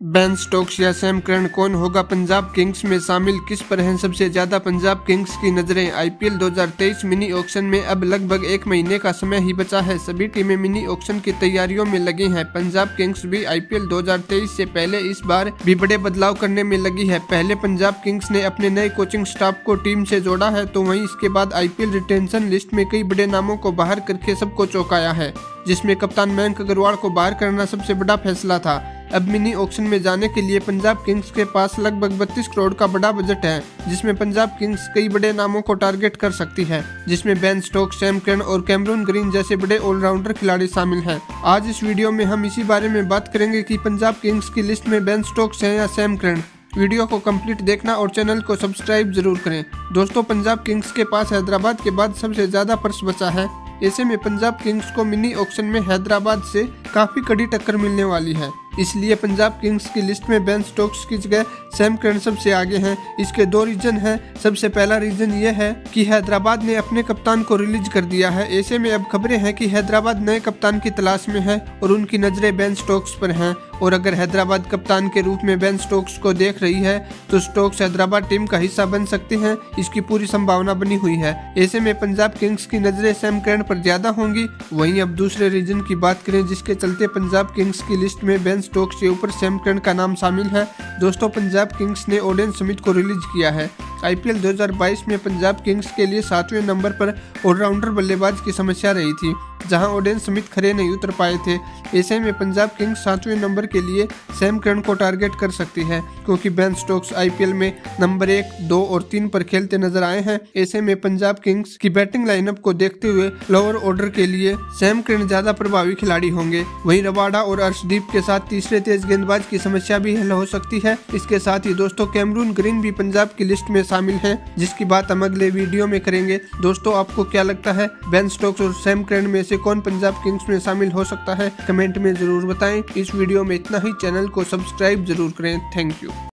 Ben Stokes या Sam Curran कौन होगा पंजाब किंग्स में शामिल, किस पर हैं सबसे ज्यादा पंजाब किंग्स की नजरें। आईपीएल 2023 मिनी ऑक्शन में अब लगभग एक महीने का समय ही बचा है। सभी टीमें मिनी ऑक्शन की तैयारियों में लगी हैं। पंजाब किंग्स भी आईपीएल 2023 से पहले इस बार भी बड़े बदलाव करने में लगी है। पहले पंजाब किंग्स ने अपने नए कोचिंग स्टाफ को टीम से जोड़ा है, तो वहीं इसके बाद आईपीएल रिटेंशन लिस्ट में कई बड़े नामों को बाहर करके सबको चौंकाया है, जिसमें कप्तान मयंक अग्रवाल को बाहर करना सबसे बड़ा फैसला था। अब मिनी ऑक्शन में जाने के लिए पंजाब किंग्स के पास लगभग 32 करोड़ का बड़ा बजट है, जिसमें पंजाब किंग्स कई बड़े नामों को टारगेट कर सकती है, जिसमें बेन स्टोक्स, सैम करन और कैमरून ग्रीन जैसे बड़े ऑलराउंडर खिलाड़ी शामिल हैं। आज इस वीडियो में हम इसी बारे में बात करेंगे कि पंजाब किंग्स की लिस्ट में बेन स्टोक्स हैं या सैम करन। वीडियो को कंप्लीट देखना और चैनल को सब्सक्राइब जरूर करें। दोस्तों, पंजाब किंग्स के पास हैदराबाद के बाद सबसे ज्यादा पर्स बचा है। ऐसे में पंजाब किंग्स को मिनी ऑक्शन में हैदराबाद से काफी कड़ी टक्कर मिलने वाली है। इसलिए पंजाब किंग्स की लिस्ट में बेन स्टोक्स की जगह सैम करन सबसे आगे हैं। इसके दो रीजन हैं। सबसे पहला रीजन ये है कि हैदराबाद ने अपने कप्तान को रिलीज कर दिया है। ऐसे में अब खबरें हैं कि हैदराबाद नए कप्तान की तलाश में है और उनकी नजरें बेन स्टोक्स पर हैं। और अगर हैदराबाद कप्तान के रूप में बेन स्टोक्स को देख रही है, तो स्टोक्स हैदराबाद टीम का हिस्सा बन सकते हैं। इसकी पूरी संभावना बनी हुई है। ऐसे में पंजाब किंग्स की नजरें सैम करन पर ज्यादा होंगी। वहीं अब दूसरे रीजन की बात करें, जिसके चलते पंजाब किंग्स की लिस्ट में बेन स्टोक्स के ऊपर सैम करन का नाम शामिल है। दोस्तों, पंजाब किंग्स ने ओडेन स्मिथ को रिलीज किया है। आईपीएल 2022 में पंजाब किंग्स के लिए 7वें नंबर पर ऑलराउंडर बल्लेबाज की समस्या रही थी, जहां ओडेन स्मिथ खरे नहीं उतर पाए थे। ऐसे में पंजाब किंग्स 7वें नंबर के लिए सैम करन को टारगेट कर सकती है, क्योंकि बेन स्टोक्स आईपीएल में नंबर 1, 2 और 3 पर खेलते नजर आए हैं। ऐसे में पंजाब किंग्स की बैटिंग लाइनअप को देखते हुए लोअर ऑर्डर के लिए सैम करन ज्यादा प्रभावी खिलाड़ी होंगे। वहीं रबाडा और अर्शदीप के साथ तीसरे तेज गेंदबाज की समस्या भी हल हो सकती है। इसके साथ ही दोस्तों, कैमरून ग्रीन भी पंजाब की लिस्ट में शामिल है, जिसकी बात हम अगले वीडियो में करेंगे। दोस्तों, आपको क्या लगता है, बेन स्टोक्स और सैम करन में से कौन पंजाब किंग्स में शामिल हो सकता है? कमेंट में जरूर बताएं। इस वीडियो में इतना ही। चैनल को सब्सक्राइब जरूर करें। Thank you.